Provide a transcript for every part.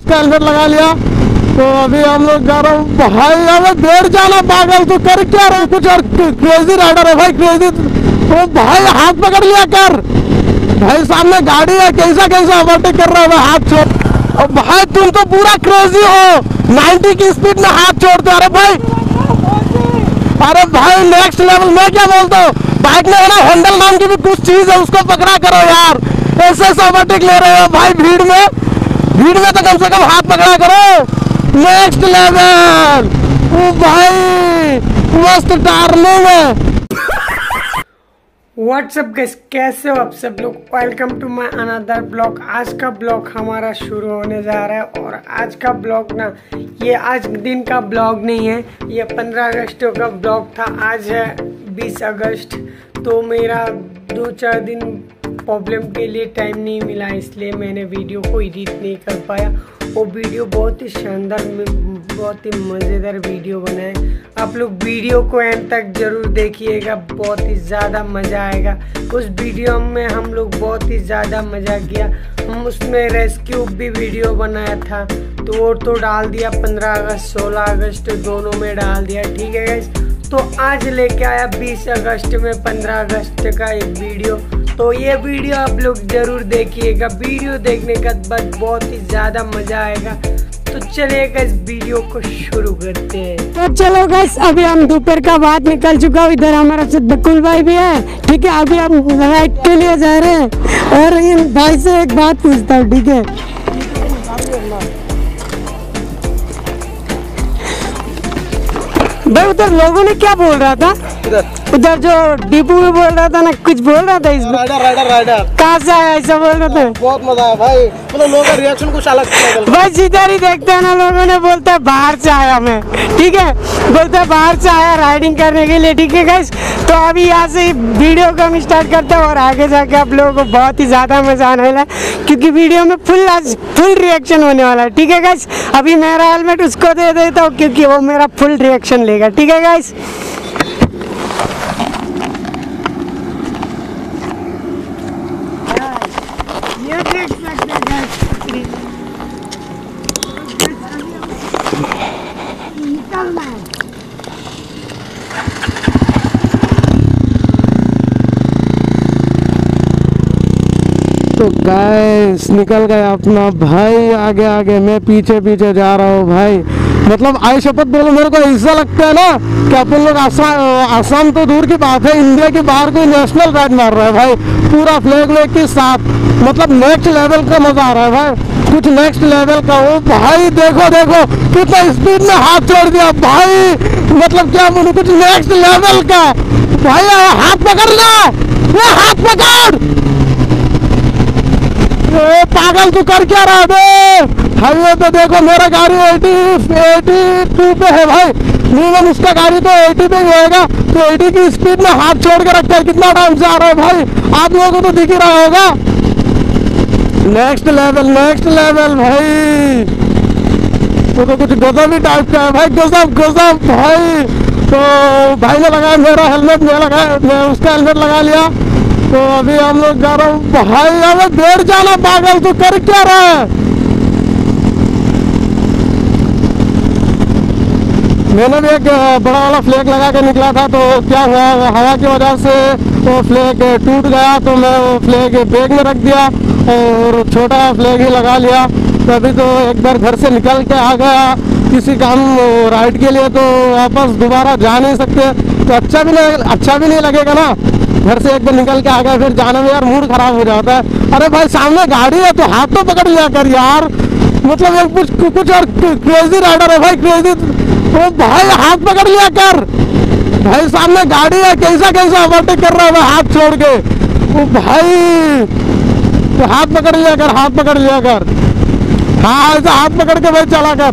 उसका हेलमेट लगा लिया। तो अभी हम लोग जा रहे हैं भाई, हमें बैठ जाना पागल, तू कर क्या रहे कुछ और क्रेजी राइडर है भाई, क्रेजी। तो भाई हाथ पकड़ लिया कर भाई, सामने गाड़ी है, कैसा कैसा ओवरटेक कर रहा है भाई, हाथ छोड़। और भाई तुम तो पूरा क्रेजी हो, 90 की स्पीड में हाथ छोड़ते। अरे भाई, अरे भाई नेक्स्ट लेवल। मैं क्या बोलता हूँ, बाइक में है ना हैंडल नाम की भी कुछ चीज है, उसको पकड़ा करो यार, ऐसे ओवरटेक ले रहे हो भाई भीड़ में तो कम से कम हाथ पकड़ा करो। Next level. ओ भाई मस्त टार्निंग है। व्हाट्सअप गाइस, कैसे हो आप सब लोग। Welcome to my another blog. आज का ब्लॉग हमारा शुरू होने जा रहा है और आज का ब्लॉग ना, ये आज दिन का ब्लॉग नहीं है, ये 15 अगस्त का ब्लॉग था। आज है 20 अगस्त, तो मेरा 2-4 दिन प्रॉब्लम के लिए टाइम नहीं मिला, इसलिए मैंने वीडियो को एडिट नहीं कर पाया। वो वीडियो बहुत ही शानदार, बहुत ही मज़ेदार वीडियो बना है। आप लोग वीडियो को एंड तक जरूर देखिएगा, बहुत ही ज़्यादा मज़ा आएगा। उस वीडियो में हम लोग बहुत ही ज़्यादा मज़ा किया। हम उसमें रेस्क्यू भी वीडियो बनाया था, तो वो तो डाल दिया 15 अगस्त 16 अगस्त दोनों में डाल दिया, ठीक है गाइस। तो आज लेके आया 20 अगस्त में 15 अगस्त का एक वीडियो, तो ये वीडियो आप लोग जरूर देखिएगा। वीडियो देखने के बाद बहुत ही ज़्यादा मज़ा आएगा। तो चलिए गाइस वीडियो को शुरू करते हैं। तो चलो गाइस, अभी हम दोपहर का बाद निकल चुका हूँ। इधर हमारा साथ बकुल भाई भी है, ठीक है। अभी हम राइड के लिए जा रहे हैं और इन भाई से एक बात पूछता हूँ, ठीक है। भाई उधर लोगों ने क्या बोल रहा था, उधर जो डिपू में बोल रहा था ना, कुछ बोल रहा था इसमें। राइडर कहाँ से आया ऐसा बोल रहे थे। बहुत मजा आया भाई, मतलब लोगों का रिएक्शन कुछ अलग था भाई। जिधर ही देखते हैं ना, लोगों ने बोलता है बाहर से आया मैं, ठीक है, बोलता है बाहर से आया राइडिंग करने के लिए, ठीक है गाइस। तो अभी यहाँ से वीडियो को हम स्टार्ट करते हैं और आगे जाके आप लोगों को बहुत ही ज़्यादा मजा आने वाला है, क्योंकि वीडियो में फुल रिएक्शन होने वाला है, ठीक है गाइस। अभी मेरा हेलमेट उसको दे देता हूँ, क्योंकि वो मेरा फुल रिएक्शन लेगा, ठीक है गाइस। ये देख सकते हैं गाइस, निकलना है। तो गाइस निकल गए अपना भाई आगे आगे, मैं पीछे पीछे जा रहा हूँ भाई। मतलब आई शपथ बोलो, मेरे को ऐसा लगता है ना कि अपन लोग आसाम तो दूर की बात है, इंडिया के बाहर कोई नेशनल राइड मार रहा है भाई, पूरा फ्लैग वेग के साथ। मतलब नेक्स्ट लेवल का मजा आ रहा है भाई, कुछ नेक्स्ट लेवल का। वो भाई देखो देखो कितना स्पीड में हाथ छोड़ दिया भाई, मतलब क्या बोलूं, कुछ नेक्स्ट लेवल का भाई। हाथ पकड़ ला, वो हाथ पकड़। पागल तू कर क्या रहा है। हाईवे पे देखो मेरा गाड़ी 82 पे है भाई, मिनिमम उसका गाड़ी तो 80 पे ही होगा। तो 80 की स्पीड में हाथ छोड़ के रखता है, कितना टाइम से आ रहा है भाई, आप लोगों को तो दिख ही रहा होगा। नेक्स्ट लेवल भाई, तो कुछ गजब ही टाइप का है भाई, गजब भाई। तो भाई ने लगाया मेरा हेलमेट, मैं उसका हेलमेट लगा लिया। तो अभी हम लोग जा रहे हैं भाई, हमें बैठ जाना पागल, तू कर क्या रहा है। मैंने भी एक बड़ा वाला फ्लैग लगा के निकला था, तो क्या हुआ, हवा की वजह से वो फ्लैग टूट गया, तो मैं वो फ्लैग बैग में रख दिया और छोटा फ्लैग ही लगा लिया। तो अभी तो एक बार घर से निकल के आ गया किसी काम राइड के लिए, तो वापस दोबारा जा नहीं सकते, तो अच्छा भी नहीं लगेगा ना। घर से एक बार निकल के आ गया, फिर जाने में यार मूड खराब हो जाता है। अरे भाई सामने गाड़ी है तो हाथ तो पकड़ लिया कर यार, मतलब कुछ और क्रेजी राइडर है भाई, क्रेजी। तो भाई हाथ पकड़ लिया कर भाई, सामने गाड़ी है, कैसा कैसा ओवरटेक कर रहा है हाथ छोड़ के। तो भाई तो हाथ पकड़ लिया कर, हाँ ऐसा हाथ पकड़ के भाई चला कर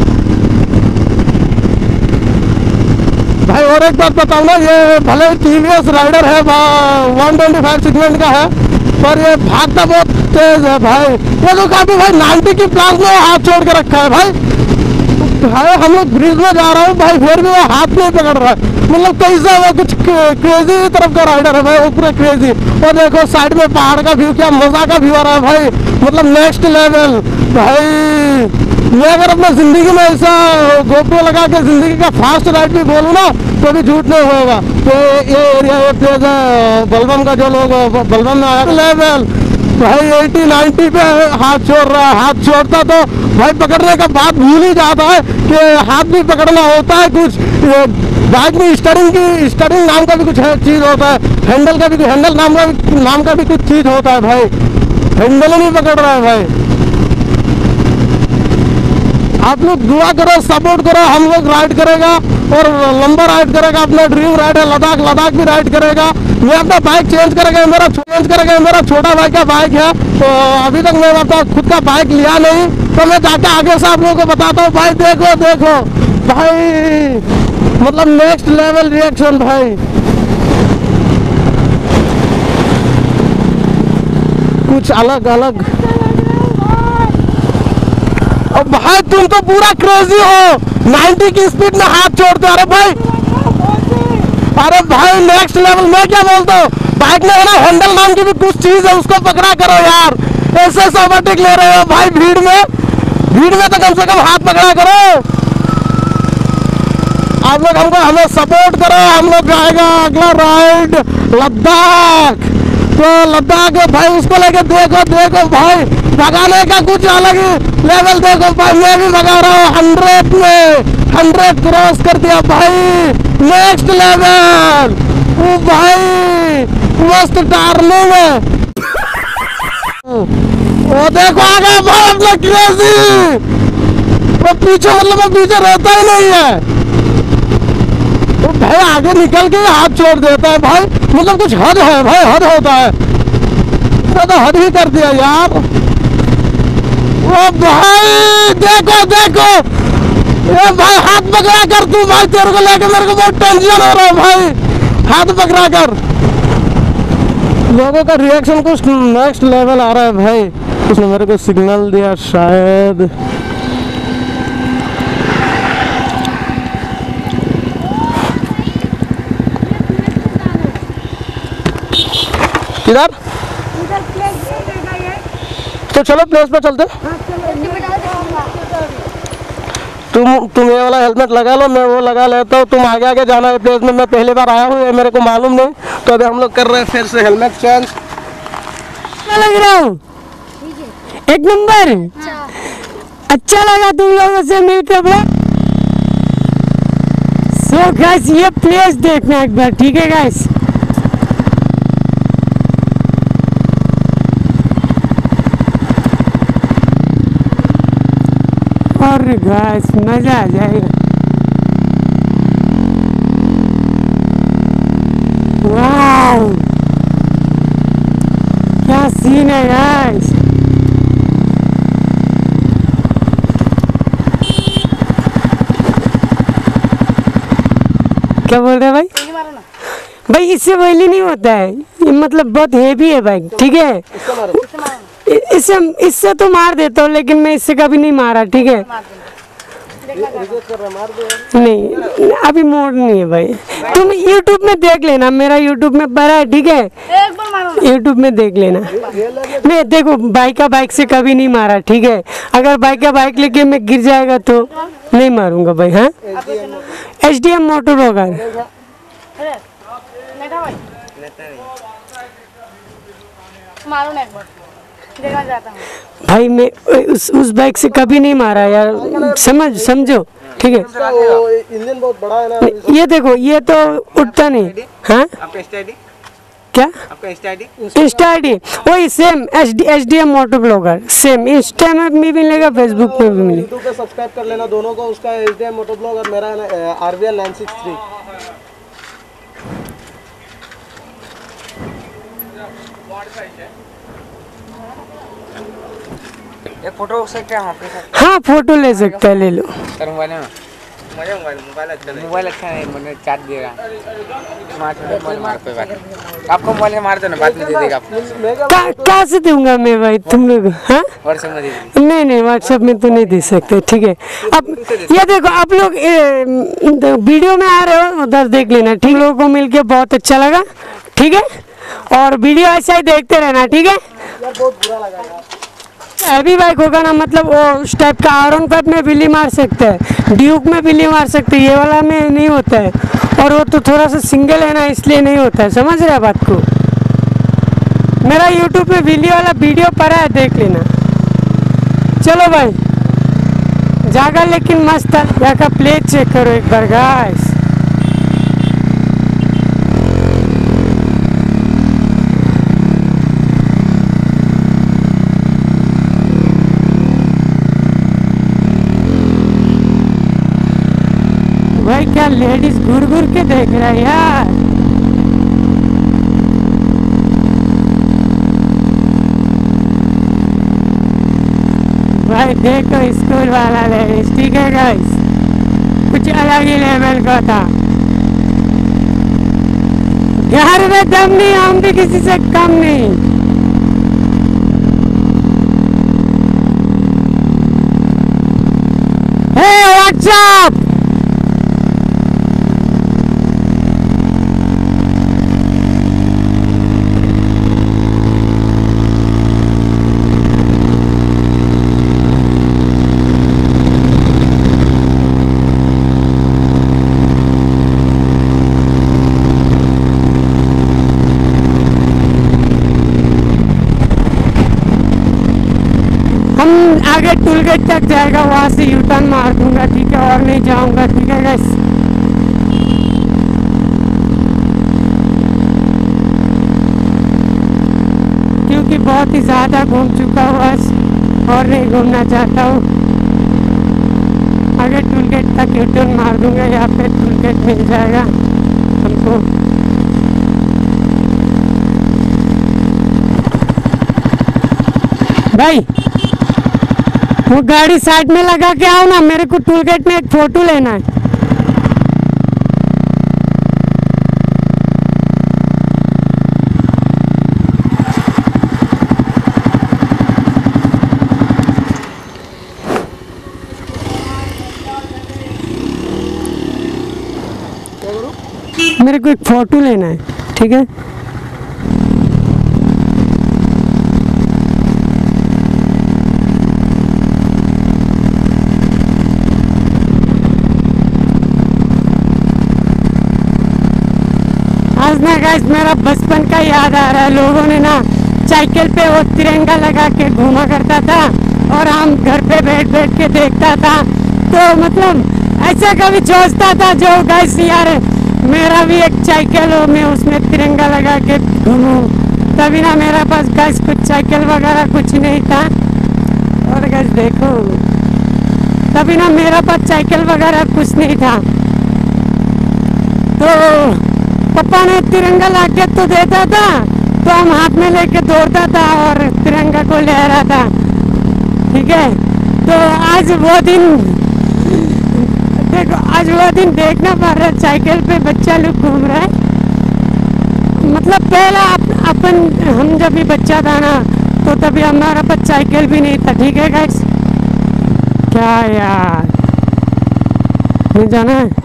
भाई। और एक बात बताऊँ ना, ये भले टीवीएस राइडर है, 125 सेगमेंट का है, पर ये भागता बहुत तेज है भाई। ये तो काफी भाई 90 की प्लास में हाथ छोड़ के रखा है भाई। हम लोग ब्रिज में जा रहा हूँ भाई, फिर भी वो हाथ नहीं पकड़ रहा है, मतलब कैसा वो कुछ क्रेजी तरफ का राइडर है भाई, वो पूरा क्रेजी। और देखो साइड में पहाड़ का व्यू, क्या मजा का व्यू आ रहा है भाई, मतलब नेक्स्ट लेवल भाई। मैं अगर अपना जिंदगी में ऐसा गोप्रो लगा के जिंदगी का फास्ट राइड भी बोलूँ ना तो भी झूठ नहीं होएगा। तो ये एरिया ये प्लेस है बलबम का, जो लोग बलबम में आया लेवल भाई 80-90 पे हाथ छोड़ रहा है। हाथ छोड़ता तो भाई पकड़ने का बात भूल ही जाता है कि हाथ भी पकड़ना होता है। कुछ बाइक में स्टरिंग नाम का भी कुछ चीज होता है, हैंडल नाम का भी कुछ चीज होता है भाई। हैंडल ही नहीं पकड़ रहा है भाई। आप लोग दुआ करो, सपोर्ट करो, हम लोग राइड करेगा और लंबा राइड करेगा। अपना ड्रीम राइड है लद्दाख भी राइड करेगा। मैं अपना बाइक चेंज करेगा, मेरा छोटा भाई का बाइक है। तो अभी तक मैं अपना खुद का बाइक लिया नहीं, तो मैं जाके आगे से आप लोगों को बताता हूँ भाई। देखो भाई, मतलब नेक्स्ट लेवल रिएक्शन भाई, कुछ अलग। अब भाई तुम तो पूरा क्रेजी हो, 90 की स्पीड में हाथ छोड़ते। अरे भाई नेक्स्ट लेवल। मैं क्या बोलता हूँ, बाइक में है ना हैंडल नाम की भी कुछ चीज है, उसको पकड़ा करो यार। ऐसे ओवरटेक ले रहे हो भाई भीड़ में तो कम से कम हाथ पकड़ा करो। आप लोग हमें सपोर्ट करो। हम लोग जाएगा अगला राइड लद्दाख। तो लद्दाख भाई उसको लेके देखो भाई, भगाने का कुछ अलग ही लेवल। देखो भाई मैं भी भगा रहा हूँ 100 क्रॉस कर दिया भाई। नेक्स्ट लेवल ओ भाई, मस्त टार्निंग है। वो देखो आ गया भाई अपना क्रेजी। वो पीछे मतलब वो पीछे रहता ही नहीं है, वो भाई आगे निकल के हाथ छोड़ देता है भाई। मतलब कुछ हद है भाई, हद होता है। तो हद ही कर दिया यार। ओ भाई देखो ये भाई हाथ पकड़ा कर तू भाई, तेरे को लेके मेरे को बहुत टेंशन हो रहा है भाई। हाथ पकड़ा कर। लोगों का रिएक्शन कुछ नेक्स्ट लेवल आ रहा है भाई। उसने मेरे को सिग्नल दिया शायद। किधर? तो चलो प्लेस पे चलते। तुम ये वाला हेलमेट लगा लो, मैं वो लगा लेता हूँ। तुम आगे जाना है प्लेस में। मैं पहली बार आया हूँ, ये मेरे को मालूम नहीं। तो अभी हम लोग कर रहे हैं फिर से हेलमेट चेंज। लग रहा हूँ एक नंबर। अच्छा लगा तुम लोगों से मिलकर। सो गाइस ये प्लेस देखना एक बार, ठीक है गाइस। और गाइस मजा आ जाएगा। वाव क्या सीन है गाइस। क्या बोल रहे हैं भाई इससे वैली नहीं होता है, ये मतलब बहुत हेवी है बाइक, ठीक है। इससे तो मार देता हूँ, लेकिन मैं इससे कभी नहीं मारा, ठीक है। नहीं अभी मोड नहीं है भाई। तुम YouTube में देख लेना, मेरा YouTube में भरा है, ठीक है। YouTube में देख लेना। नहीं देखो बाइक से कभी नहीं मारा, ठीक है। अगर बाइक लेके मैं गिर जाएगा तो नहीं मारूंगा भाई। हाँ HDM मोटर होगा भाई। मैं उस बाइक से कभी नहीं मारा यार, समझो, ठीक है। इंजन बहुत बड़ा है ना। ये देखो ये तो उठता नहीं। हाँ क्या इंस्टा आईडी वही same HDM moto blogger same. Insta में भी मिलेगा, फेसबुक पे भी मिलेगा। यूट्यूब पे सब्सक्राइब कर लेना दोनों को। उसका HDM मोटो ब्लॉग और मेरा RVL 963। एक फोटो हो सकता है वहाँ पे? हाँ फोटो ले सकता है, ले लो। सर मोबाइल में मुझे मोबाइल अच्छा नहीं, मैंने चार्ज देगा। कोई बात नहीं, आपको मोबाइल मार दो ना, बाद में दे देगा आपको। कहाँ से दूंगा मैं भाई तुम लोग? हाँ व्हाट्सएप में दे दीजिए। नहीं व्हाट्सएप में तो नहीं दे सकते, ठीक है। अब ये देखो आप लोग वीडियो में आ रहे हो, उधर देख लेना, ठीक। लोगों को मिलके बहुत अच्छा लगा, ठीक है। और वीडियो ऐसा ही देखते रहना, ठीक है। यार बहुत बुरा लगा यार। हैवी बाइक होगा ना, मतलब वो उस टाइप का R15 में बिल्ली मार सकते हैं, ड्यूक में बिल्ली मार सकते हैं, ये वाला में नहीं होता है। और वो तो थोड़ा सा सिंगल है ना, इसलिए नहीं होता है। समझ रहे बात को? मेरा यूट्यूब पे बिल्ली वाला वीडियो पड़ा है, देख लेना। चलो भाई जागा, लेकिन मस्त है। यहाँ का प्लेट चेक करो एक बार गाइस। भाई क्या लेडीज घूर घूर के देख रहा है यार। भाई देखो स्कूल वाला लेडीज, ठीक है गाइस, कुछ अलग ही लेवल का था। यार में दम नहीं, हम भी किसी से कम नहीं। हे व्हाट्सअप, हम आगे टूल गेट तक जाएगा, वहाँ से यू टर्न मार दूंगा, ठीक है, और नहीं जाऊंगा, ठीक है गाइस। क्योंकि बहुत ही ज़्यादा घूम चुका हूँ आज और नहीं घूमना चाहता हूँ। आगे टूल गेट तक यू टर्न मार दूंगा, यहाँ पे टूल गेट मिल जाएगा हमको। भाई वो गाड़ी साइड में लगा के आओ ना, मेरे को टूल गेट में एक फोटो लेना है। मेरे को एक फोटो लेना है, ठीक है। आज ना गाइस मेरा बचपन का याद आ रहा है। लोगों ने ना साइकिल पे वो तिरंगा लगा के घूमा करता था और हम घर पे बैठ बैठ के देखता था। तो मतलब ऐसा कभी सोचता था जो गाइस यार मेरा भी एक साइकिल हो, मैं उसमें तिरंगा लगा के घूमूं। तभी ना मेरे पास गाइस कुछ साइकिल वगैरह कुछ नहीं था। और गाइस देखो, तभी ना मेरा पास साइकिल वगैरह कुछ नहीं था। तो पापा ने तिरंगा ला के तो देता था, तो हम हाथ में लेके दौड़ता था और तिरंगा को लहरा था, ठीक है। तो आज वो दिन देखो, आज वो दिन देखना पड़ रहा है, साइकिल पे बच्चा लोग घूम रहा है। मतलब पहला अपन हम जब भी बच्चा था ना, तो तभी हमारा पास साइकिल भी नहीं था, ठीक है गाइस। क्या यार, नहीं जाना है।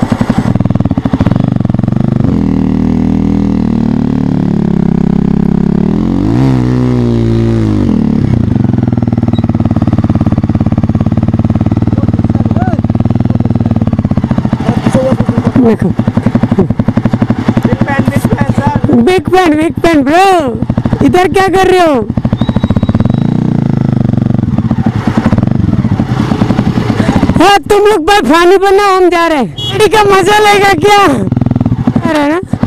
देखो बिग फैन ब्रो, इधर क्या कर रहे हो? हाँ तुम लोग भाई फानी बनाओ, हम जा रहे हैं। गाड़ी का मजा लेगा क्या? अरे ना